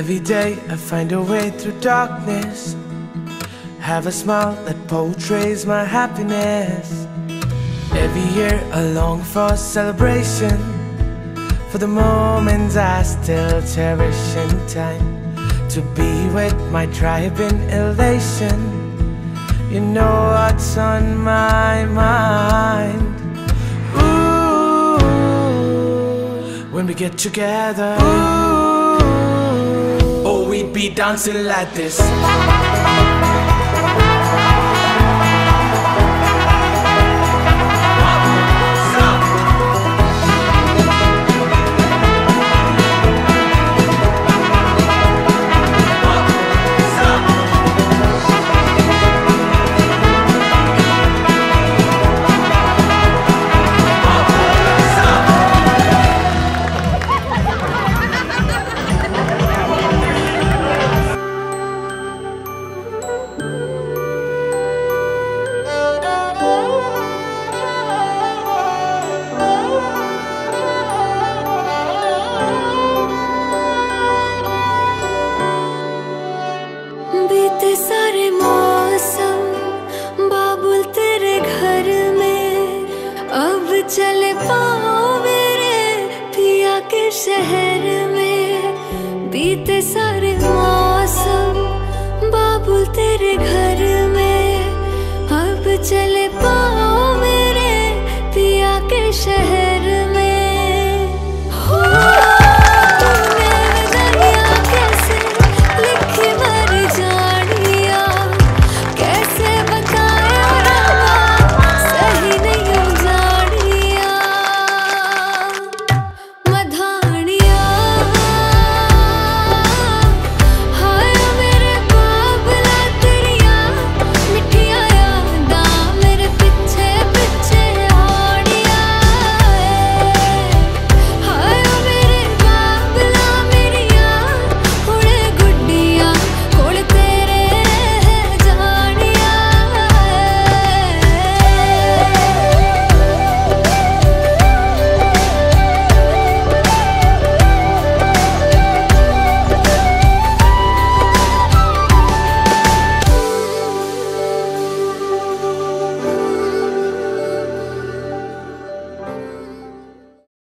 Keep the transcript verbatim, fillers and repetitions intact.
Every day I find a way through darkness, have a smile that portrays my happiness. Every year I long for celebration, for the moments I still cherish in time, to be with my tribe in elation. You know what's on my mind. Ooh, when we get together, ooh, oh, we'd be dancing like this. बीते सारे मौसम बाबुल तेरे घर में, अब चले पाओ मेरे पिया के शहर में। बीते सारे मौसम बाबुल तेरे घर में, अब चले पाओ